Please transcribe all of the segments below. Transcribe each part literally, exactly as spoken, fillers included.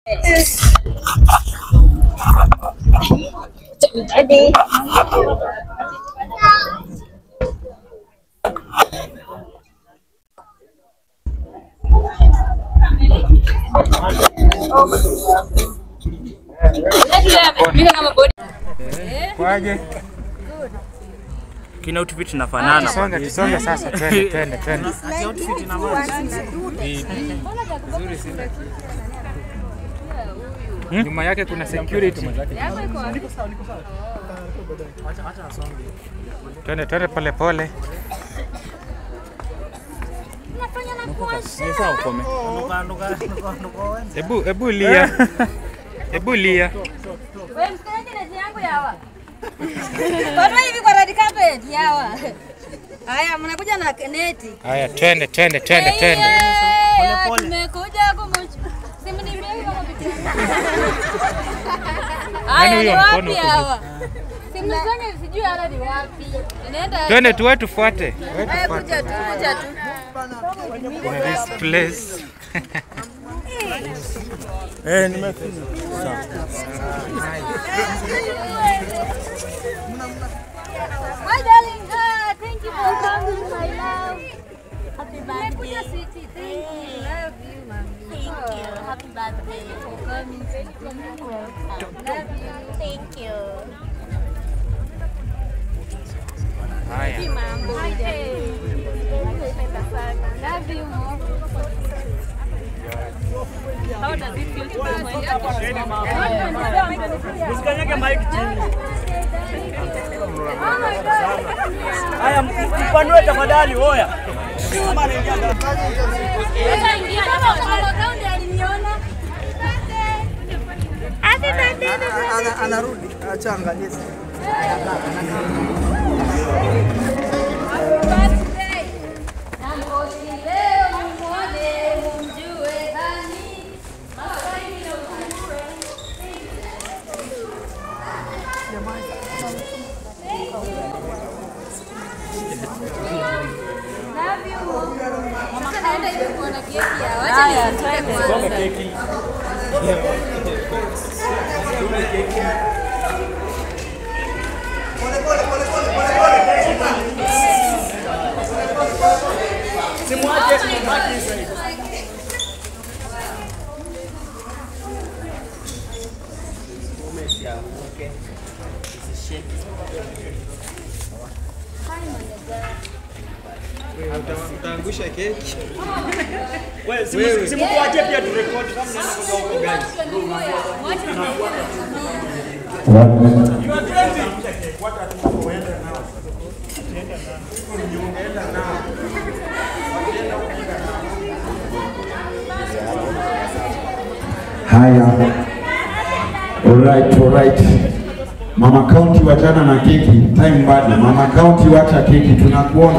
Jadi Kwaje? Kina outfit tunafanana. Songa tusonge sasa twende twende twende. Ati outfit na maana. Nzuri sana. Nyuma yake kuna security. Acha acha asonge. Twende twende pole pole. Ni sawa ukome. Ndoka ndoka ndoka. Ebu ebu lia. Ebu lia. wewe msikilizaji na yangu yawa. Kwa hivi kwa red carpet yawa. Haya mnakuja na neti. Haya twende twende twende twende. Pole pole. Tumekuja kumuchu. Simu ni mimi kama pitia. Haya ni wapi hawa? Simu zangu sijui hala ni wapi. Inaenda. Twende tuwe tufuate. Haya kuja tu kuja tu. In this place. Eh nimefika. Sawa. My darling, uh, thank you for coming, my love. Happy birthday. Thank you. Love you, mommy. Thank you. Happy birthday. For coming. Love you. Thank you. Haya. Mambo. Love you more. How does it feel to be my Usikanyage mic chini. Oh my God. Haya mpanue tafadhali oya. Kama anaingia ndani. Sasa ingia kama kwa kaunti aliniona. Happy birthday. Ana anarudi. Acha angalie. Utaangusha keki. Wewe simu simu tuache pia tu record kama naenda kwa huko guys. You are twenty. What are you going now? Enda nao. Enda nao. Haya. Alright, alright. Mama County wachana na keki. Time bado. Mama County wacha keki, tunakuona.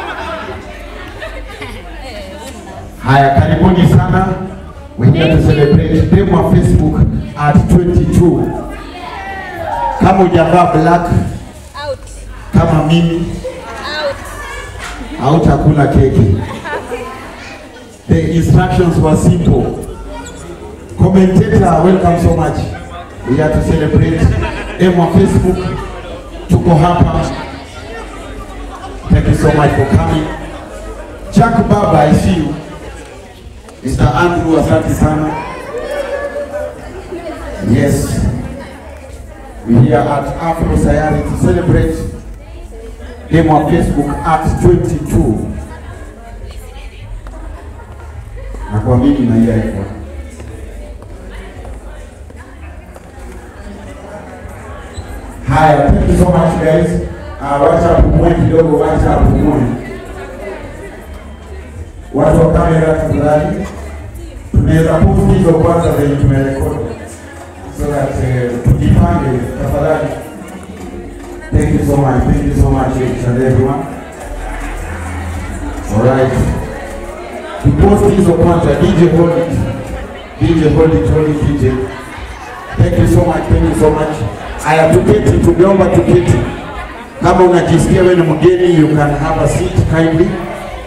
Haya, karibuni sana. We here to celebrate them on Facebook at twenty-two. Kama hujavaa black Out. kama mimi Out. hautakula keki. The instructions were simple. Commentator, welcome so much. We are to celebrate them on Facebook. Tuko hapa. Thank you so much for coming. Jack Baba, I see you. Mister Andrew, asante sana. Yes. We here at Afro Sayari to celebrate them on Facebook at twenty-two. Na kwa mimi na hiyo iko. Haya, thank you so much guys. Uh, wacha pumue kidogo, wacha pumue. Watu wa kamera tafadhali. Tunaweza post hizo kwanza zenye tumerekodi. So that uh, tujipange tafadhali. Thank you so much. Thank you so much each and everyone. Alright. To post hizo kwanza, D J hold it. D J hold it, hold it, D J. Thank you so much. Thank you so much. Aya, tuketi, tumeomba tuketi. Kama unajisikia wewe ni mgeni, you can have a seat kindly.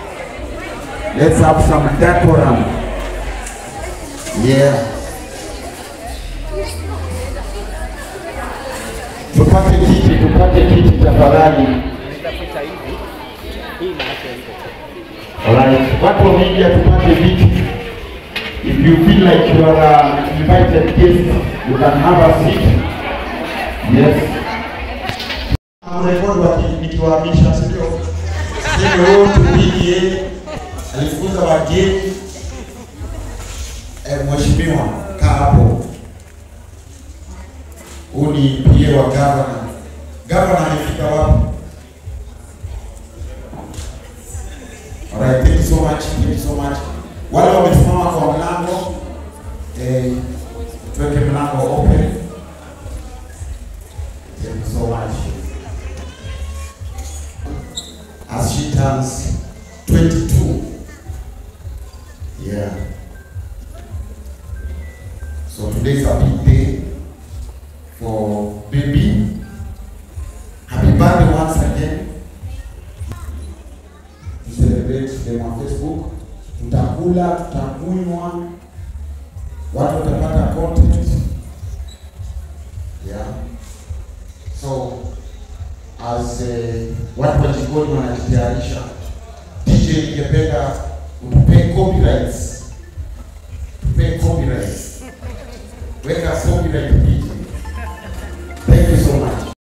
Let's have some decorum. Yeah. Tupate kiti, tupate kiti tafadhali. Alright, watu wa media tupate viti. If you feel like you are an invited guest, you can have a seat. Yes. Mrekodi wa nikiwaamisha sio. Sio wote bigi alifukuza wageni. Eh, mheshimiwa kaa hapo. Uni pia wa governor. Governor amefika wapi? Alright, thank you so much. Thank you so much. Wale wamesimama kwa mlango, eh, tuweke mlango open. Thank you so much. As she turns twenty-two. Yeah. So today is a big day for baby. Happy birthday once again. To celebrate them on Facebook. Tutakula, tutakunywa, watu watapata content. Yeah. So as uh, watu wa jikoni wanajitayarisha, D J ningependa utupe copyrights. Tupe copyrights. Weka copyright D J. Thank you so much.